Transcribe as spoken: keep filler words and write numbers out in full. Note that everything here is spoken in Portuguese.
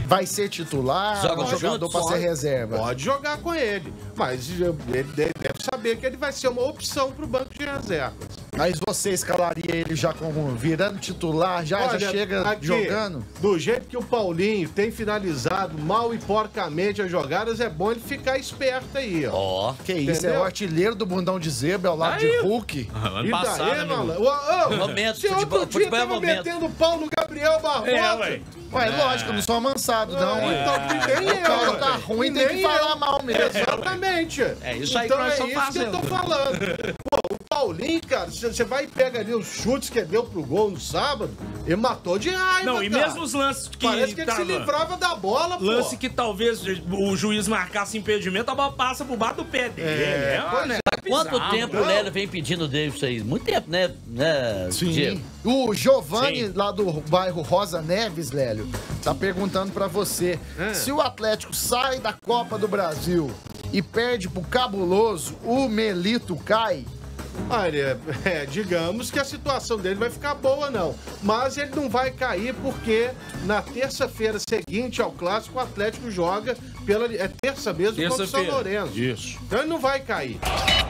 Vai ser titular Joga ou jogador para ser reserva? Pode jogar com ele, mas ele deve saber que ele vai ser uma opção pro banco de reservas. Mas você escalaria ele já como virando titular, já, Olha, já chega aqui, jogando? Do jeito que o Paulinho tem finalizado mal e porcamente as jogadas, é bom ele ficar esperto aí, ó. Ó, que isso, é o artilheiro do bundão de zebra ao lado Aí. de Hulk. Ano E passado, daí, né, meu malandro? irmão? Ô, ô, Momento, se futebol- outro dia futebol é tava momento. metendo pau no Gabriel Barbosa. É, ué. Ué, lógico, eu não sou amansado, não. É, ué. então, que nem O cara eu, tá ué. ruim, E tem que nem falar eu. mal mesmo. Exatamente. É isso aí então que nós é estamos isso fazendo. que eu tô falando. Pô, o Paulinho, cara, você vai e pega ali os chutes que ele deu pro gol no sábado, ele matou de raiva, Não, e cara. mesmo os lances que Parece que ele tava- se livrava da bola, pô. Lance que talvez o juiz marcasse impedimento, a bola passa por baixo do pé dele. É, É, pois né? há quanto Bizarro, tempo né? o Lélio vem pedindo dele isso aí? Muito tempo, né? né Diego? Sim. O Giovanni, Sim. lá do bairro Rosa Neves, Lélio, tá perguntando pra você. É. Se o Atlético sai da Copa do Brasil e perde pro cabuloso, o Melito cai? Olha, é, digamos que a situação dele vai ficar boa, não. Mas ele não vai cair porque na terça-feira seguinte ao Clássico, o Atlético joga pela... É terça mesmo contra o São Terça-feira. Lourenço. Isso. Então ele não vai cair.